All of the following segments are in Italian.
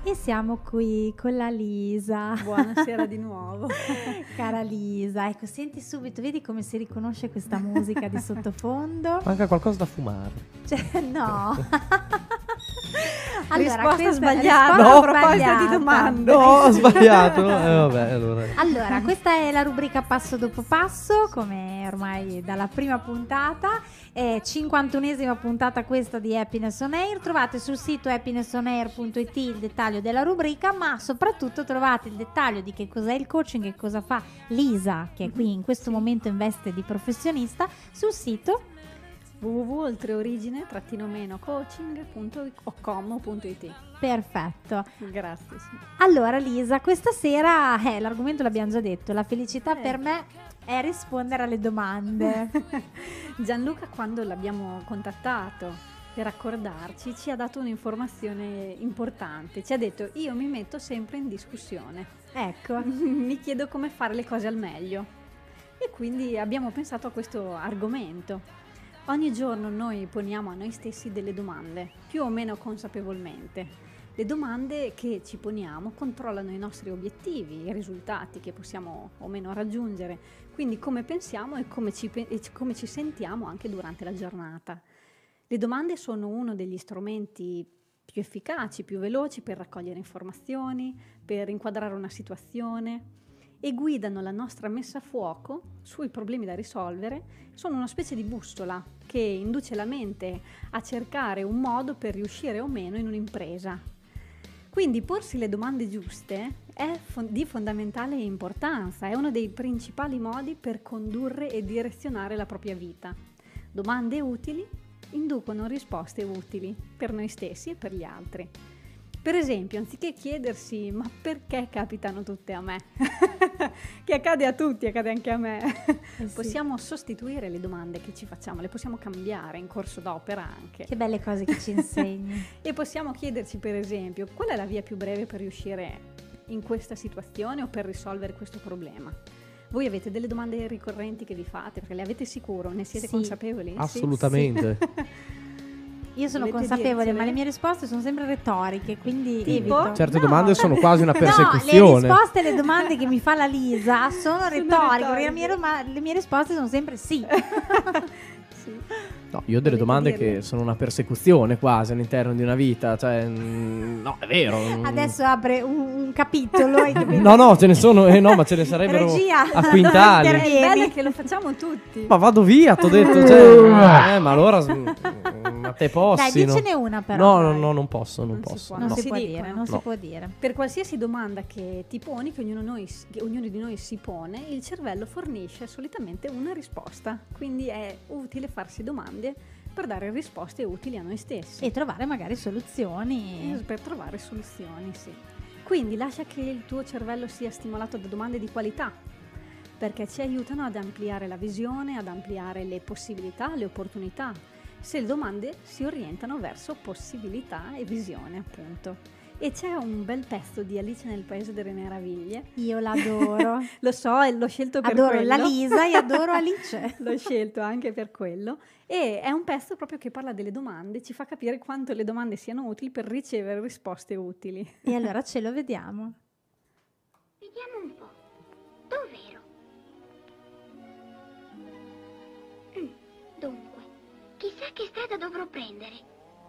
E siamo qui con la Lisa. Buonasera di nuovo. Cara Lisa, ecco, senti subito, vedi come si riconosce questa musica di sottofondo? Manca qualcosa da fumare. Cioè, no. Risposta sbagliata. No, a proposito di domande. No, ho sbagliato. Vabbè, Allora, questa è la rubrica Passo dopo passo, come ormai dalla prima puntata. 51esima puntata questa di Happiness on Air. Trovate sul sito happinessaonair.it il dettaglio della rubrica, ma soprattutto trovate il dettaglio di che cos'è il coaching, che cosa fa Lisa, che è qui in questo momento in veste di professionista, sul sito www.oltre-coaching.com.it. Perfetto. Grazie. Sì. Allora Lisa, questa sera l'argomento l'abbiamo già detto, la felicità per me è rispondere alle domande. Gianluca, quando l'abbiamo contattato per accordarci, ci ha dato un'informazione importante. Ci ha detto: io mi metto sempre in discussione, Ecco. mi chiedo come fare le cose al meglio, e quindi abbiamo pensato a questo argomento. Ogni giorno noi poniamo a noi stessi delle domande, più o meno consapevolmente. Le domande che ci poniamo controllano i nostri obiettivi, i risultati che possiamo o meno raggiungere, quindi come pensiamo e come ci sentiamo anche durante la giornata. Le domande sono uno degli strumenti più efficaci, più veloci per raccogliere informazioni, per inquadrare una situazione, e guidano la nostra messa a fuoco sui problemi da risolvere. Sono una specie di bussola che induce la mente a cercare un modo per riuscire o meno in un'impresa. Quindi porsi le domande giuste è di fondamentale importanza, è uno dei principali modi per condurre e direzionare la propria vita. Domande utili inducono risposte utili per noi stessi e per gli altri. Per esempio, anziché chiedersi ma perché capitano tutte a me, che accade a tutti, accade anche a me, possiamo sostituire le domande che ci facciamo, le possiamo cambiare in corso d'opera anche. Che belle cose che ci insegni. E possiamo chiederci, per esempio, qual è la via più breve per riuscire in questa situazione o per risolvere questo problema. Voi avete delle domande ricorrenti che vi fate, perché le avete sicuro, ne siete consapevoli? Assolutamente. Sì. Io sono consapevole, ma le mie risposte sono sempre retoriche, quindi evito. Certe domande sono quasi una No, persecuzione. le risposte alle domande che mi fa la Lisa sono retoriche, perché le mie risposte sono sempre sì. Sì. No, io ho delle domande che sono una persecuzione quasi all'interno di una vita, cioè no, è vero. Adesso apre un capitolo. No, ce ne sono, no, ma ce ne sarebbero Regia, a quintali. È bello che lo facciamo tutti. Ma vado via, t'ho detto, cioè, ma allora a te possi. Dai, dicene una però. No, non posso. Non si può dire. Per qualsiasi domanda che ti poni, che ognuno di noi si pone, il cervello fornisce solitamente una risposta. Quindi è utile farsi domande per dare risposte utili a noi stessi. E trovare magari soluzioni. Per trovare soluzioni, sì. Quindi lascia che il tuo cervello sia stimolato da domande di qualità, perché ci aiutano ad ampliare la visione, ad ampliare le possibilità, le opportunità, se le domande si orientano verso possibilità e visione, appunto. E c'è un bel pezzo di Alice nel Paese delle Meraviglie. Io l'adoro. Lo so, e l'ho scelto per adoro quello. Adoro la Lisa e adoro Alice. L'ho scelto anche per quello. E è un pezzo proprio che parla delle domande, ci fa capire quanto le domande siano utili per ricevere risposte utili. E allora ce lo vediamo. Vediamo un po'. Dov'ero? Dunque, chissà che strada dovrò prendere.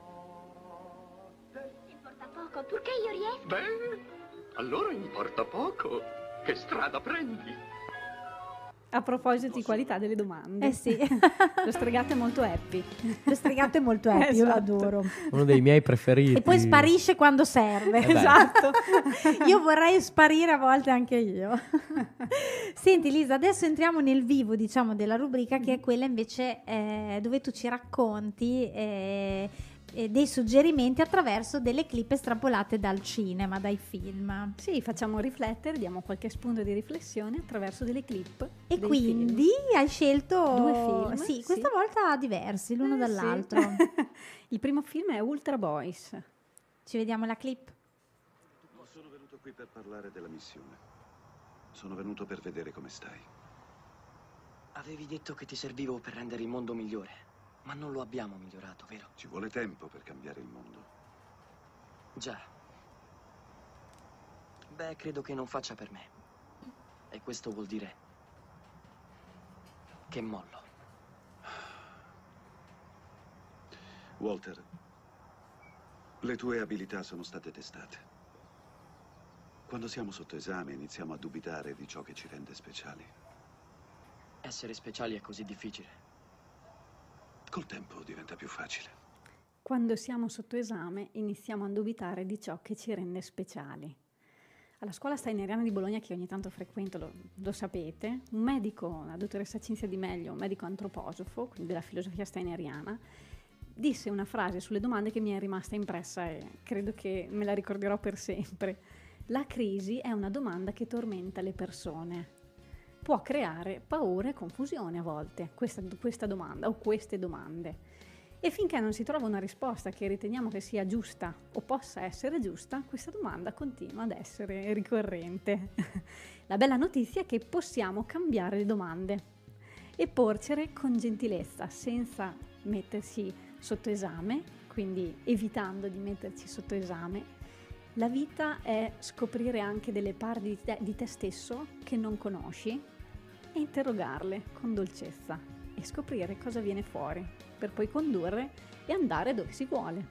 Importa poco, purché io riesca. Beh, allora importa poco. Che strada prendi? A proposito di qualità delle domande. Eh sì. Lo stregato è molto happy. Lo stregato è molto happy, io l'adoro. Uno dei miei preferiti. E poi sparisce quando serve. Esatto. Io vorrei sparire a volte anche io. Senti Lisa, adesso entriamo nel vivo, diciamo, della rubrica, che è quella invece dove tu ci racconti dei suggerimenti attraverso delle clip estrapolate dal cinema, dai film. Sì, facciamo riflettere, diamo qualche spunto di riflessione attraverso delle clip. E quindi hai scelto 2 film. Sì, questa volta diversi l'uno dall'altro. Sì. Il primo film è Ultra Boys. Ci vediamo la clip. Non sono venuto qui per parlare della missione. Sono venuto per vedere come stai. Avevi detto che ti servivo per rendere il mondo migliore. Ma non lo abbiamo migliorato, vero? Ci vuole tempo per cambiare il mondo. Già. Beh, credo che non faccia per me. E questo vuol dire che mollo. Walter, le tue abilità sono state testate. Quando siamo sotto esame iniziamo a dubitare di ciò che ci rende speciali. Essere speciali è così difficile. Col tempo diventa più facile. Quando siamo sotto esame iniziamo a dubitare di ciò che ci rende speciali. Alla scuola steineriana di Bologna, che ogni tanto frequento, lo sapete, un medico, la dottoressa Cinzia Di Meglio, un medico antroposofo, quindi della filosofia steineriana, disse una frase sulle domande che mi è rimasta impressa e credo che me la ricorderò per sempre. La crisi è una domanda che tormenta le persone. Può creare paura e confusione a volte, questa domanda o queste domande. E finché non si trova una risposta che riteniamo che sia giusta o possa essere giusta, questa domanda continua ad essere ricorrente. La bella notizia è che possiamo cambiare le domande e porcele con gentilezza, senza metterci sotto esame, quindi evitando di metterci sotto esame. La vita è scoprire anche delle parti di te stesso che non conosci e interrogarle con dolcezza e scoprire cosa viene fuori, per poi condurre e andare dove si vuole.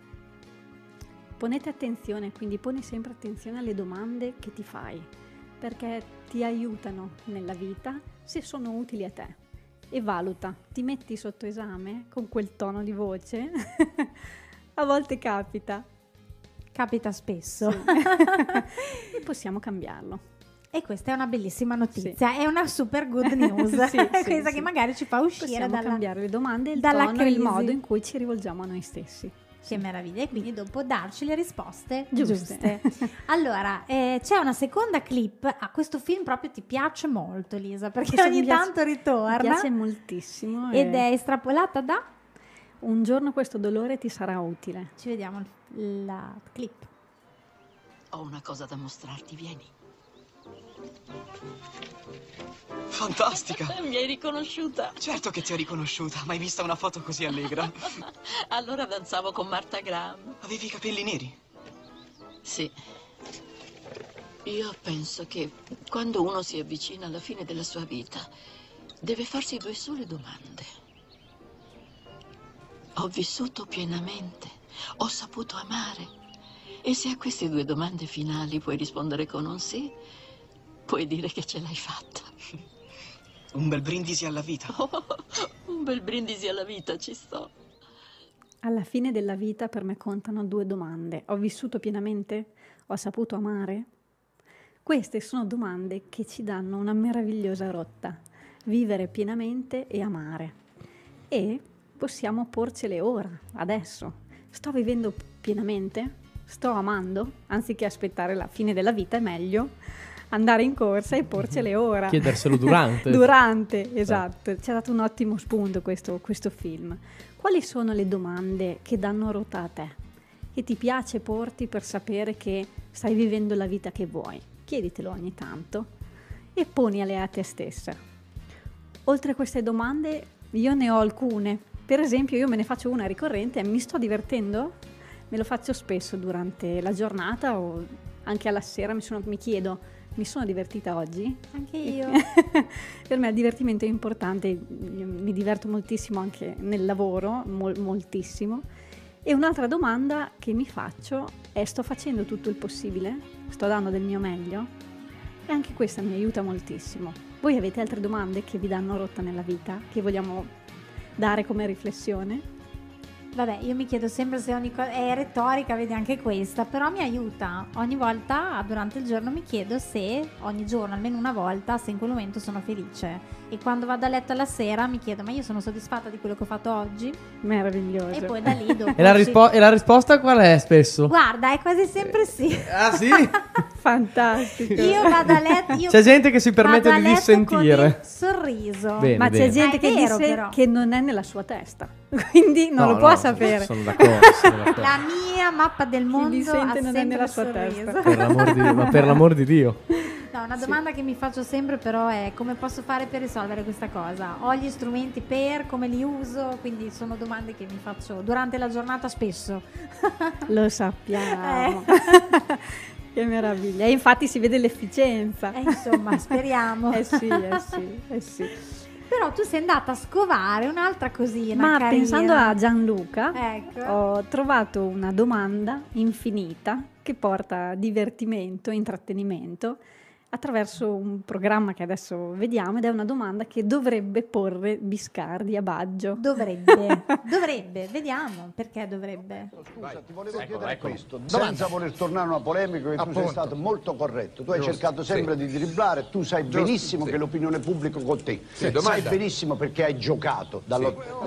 Ponete attenzione, quindi poni sempre attenzione alle domande che ti fai, perché ti aiutano nella vita se sono utili a te. E valuta, ti metti sotto esame con quel tono di voce? A volte capita. Capita spesso. Sì. E possiamo cambiarlo. E questa è una bellissima notizia, è una super good news, Sì, questa sì. che magari ci fa uscire Possiamo cambiare le domande, il dalla tono e il crisi. modo in cui ci rivolgiamo a noi stessi. Che meraviglia, e quindi dopo darci le risposte Giuste. giuste. Allora, c'è una seconda clip, a questo film proprio ti piace molto, Lisa, perché Questo ogni mi piace- tanto ritorna. Mi piace moltissimo. Ed è estrapolata da... Un giorno questo dolore ti sarà utile. Ci vediamo la clip. Ho una cosa da mostrarti, vieni. Fantastica! Mi hai riconosciuta? Certo che ti ho riconosciuta, mai vista una foto così allegra. Allora danzavo con Martha Graham. Avevi i capelli neri? Sì. Io penso che quando uno si avvicina alla fine della sua vita, deve farsi due sole domande. Ho vissuto pienamente, ho saputo amare. E se a queste due domande finali puoi rispondere con un sì, puoi dire che ce l'hai fatta. Un bel brindisi alla vita. Oh, un bel brindisi alla vita, ci sto. Alla fine della vita per me contano due domande. Ho vissuto pienamente? Ho saputo amare? Queste sono domande che ci danno una meravigliosa rotta. Vivere pienamente e amare. E possiamo porcele ora, adesso. Sto vivendo pienamente? Sto amando? Anziché aspettare la fine della vita è meglio andare in corsa e porcele ora. Chiederselo durante. Durante, esatto. Ci ha dato un ottimo spunto questo film. Quali sono le domande che danno rotta a te? Che ti piace porti per sapere che stai vivendo la vita che vuoi? Chieditelo ogni tanto e ponile a te stessa. Oltre a queste domande io ne ho alcune. Per esempio io me ne faccio una ricorrente: mi sto divertendo? Me lo faccio spesso durante la giornata o anche alla sera, mi chiedo, mi sono divertita oggi? Anche io. Per me il divertimento è importante, io mi diverto moltissimo anche nel lavoro, moltissimo. E un'altra domanda che mi faccio è: sto facendo tutto il possibile? Sto dando del mio meglio? E anche questa mi aiuta moltissimo. Voi avete altre domande che vi danno rotta nella vita, che vogliamo dare come riflessione? Vabbè, io mi chiedo sempre se ogni cosa è retorica, vedi anche questa, però mi aiuta. Ogni volta durante il giorno mi chiedo se ogni giorno, almeno una volta, se in quel momento sono felice. E quando vado a letto alla sera mi chiedo: ma io sono soddisfatta di quello che ho fatto oggi? Meraviglioso. E poi da lì dopo E la risposta qual è spesso? Guarda, è quasi sempre sì. Ah sì? Fantastico. Io vado a letto. C'è gente che si permette vado a di letto dissentire. con il sorriso. Bene, Ma c'è gente È che vero, dice però. che non è nella sua testa, quindi non No, lo può no, sapere. Sono d'accordo. La mia mappa del mondo dissente ha non è sempre nella il sua sorriso. testa. Ma per l'amor di Dio. No, una domanda che mi faccio sempre però è: come posso fare per risolvere questa cosa? Ho gli strumenti come li uso? Quindi sono domande che mi faccio durante la giornata spesso. Lo sappiamo. Che meraviglia. E infatti si vede l'efficienza. Insomma, speriamo. sì. Però tu sei andata a scovare un'altra cosina. Ma carina. pensando a Gianluca, Ecco. ho trovato una domanda infinita che porta divertimento, intrattenimento attraverso un programma che adesso vediamo, ed è una domanda che dovrebbe porre Biscardi a Baggio. Dovrebbe, vediamo perché dovrebbe. Scusa, ti volevo chiedere questo, senza voler tornare a una polemica, che tu sei stato molto corretto, tu hai cercato sempre di dribblare, tu sai benissimo che l'opinione pubblica con te, sai benissimo perché hai giocato, te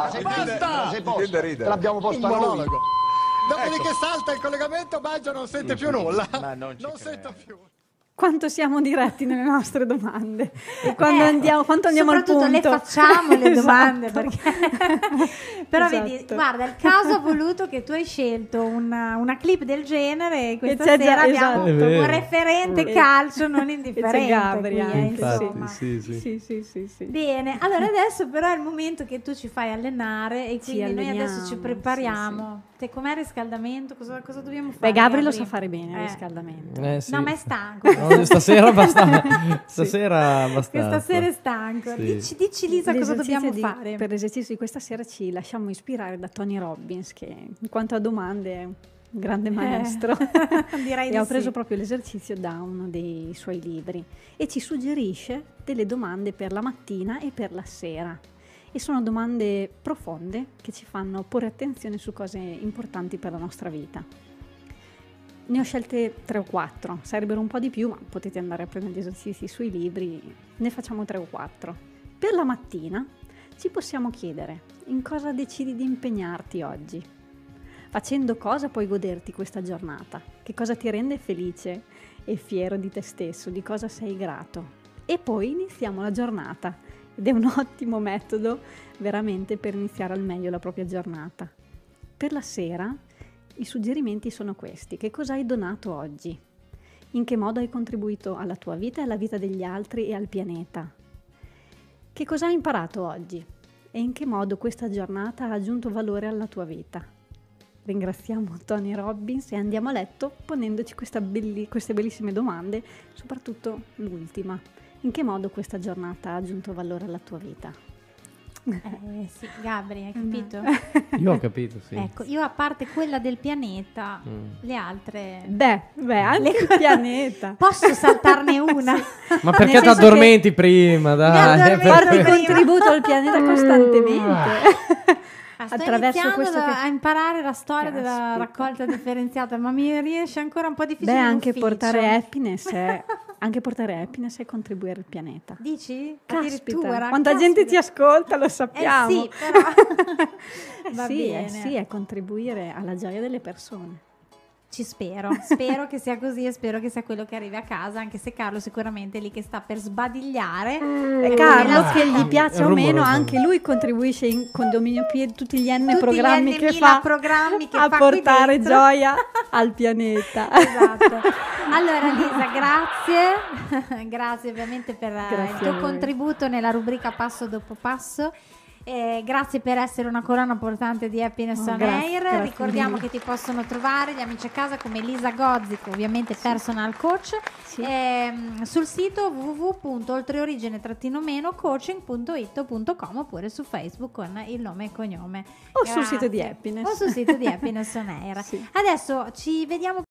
l'abbiamo posto a noi. Dopodiché salta il collegamento, Baggio non sente più nulla, non sento più. Quanto siamo diretti nelle nostre domande e quanto andiamo al punto. Soprattutto le facciamo le domande, Esatto. perché però Esatto. vedi, guarda, il caso ha voluto che tu hai scelto una clip del genere e questa c'è sera già- abbiamo esatto. un referente calcio non E indifferente c'è Gabri qui, anche, insomma. Sì. Bene, allora adesso però è il momento che tu ci fai allenare e Ci quindi noi adesso alleniamo, ci prepariamo. Te com'è il riscaldamento? Cosa dobbiamo fare? Beh, Gabri lo Gabri? sa fare bene il riscaldamento. Sì. No, ma è stanco. No, stasera abbastanza. Stasera abbastanza. Questa sera è stanco. Sì. Dici Lisa cosa dobbiamo fare? Per l'esercizio di questa sera ci lasciamo ispirare da Tony Robbins, che in quanto a domande è un grande maestro. Direi E di ho preso sì. proprio l'esercizio da uno dei suoi libri e ci suggerisce delle domande per la mattina e per la sera. E sono domande profonde che ci fanno porre attenzione su cose importanti per la nostra vita. Ne ho scelte 3 o 4, sarebbero un po' di più, ma potete andare a prendere gli esercizi sui libri, ne facciamo 3 o 4. Per la mattina ci possiamo chiedere: in cosa decidi di impegnarti oggi? Facendo cosa puoi goderti questa giornata? Che cosa ti rende felice e fiero di te stesso? Di cosa sei grato? E poi iniziamo la giornata, ed è un ottimo metodo veramente per iniziare al meglio la propria giornata. Per la sera i suggerimenti sono questi: che cosa hai donato oggi? In che modo hai contribuito alla tua vita e alla vita degli altri e al pianeta? Che cosa hai imparato oggi? E in che modo questa giornata ha aggiunto valore alla tua vita? Ringraziamo Tony Robbins e andiamo a letto ponendoci queste bellissime domande, soprattutto l'ultima: in che modo questa giornata ha aggiunto valore alla tua vita? Sì, Gabri, hai capito? Io ho capito, sì. Ecco, io a parte quella del pianeta, le altre... Beh, anche il pianeta. Posso saltarne una? Ma perché ti addormenti prima? Dai, Porti il contributo al pianeta costantemente. Sto Attraverso iniziando questo a imparare la storia della Caspita. raccolta differenziata, ma mi riesce ancora un po' difficile. Beh, in anche ufficio. portare happiness è contribuire al pianeta. Dici? Caspita, Addirittura? quanta gente ti ascolta, lo sappiamo. Sì, però... Va sì, bene. sì, è contribuire alla gioia delle persone. Ci spero che sia così e spero che sia quello che arrivi a casa, anche se Carlo sicuramente è lì che sta per sbadigliare. E Carlo, che gli piaccia o meno, rumore. anche lui contribuisce in Condominio Piedi tutti gli N Tutti programmi gli che N.000 fa programmi che a fa qui portare dentro. gioia al pianeta. Esatto. Allora Lisa, grazie. Grazie ovviamente per Grazie il a tuo voi. contributo nella rubrica Passo dopo Passo. Grazie per essere una colonna portante di Happiness on Air. grazie Ricordiamo mille. che ti possono trovare gli amici a casa come Lisa Gozzico, ovviamente personal coach, sul sito www.oltreorigine-coaching.it.com oppure su Facebook con il nome e cognome. O sul sito di Happiness. O sul sito di Happiness on Air. Sì. Adesso ci vediamo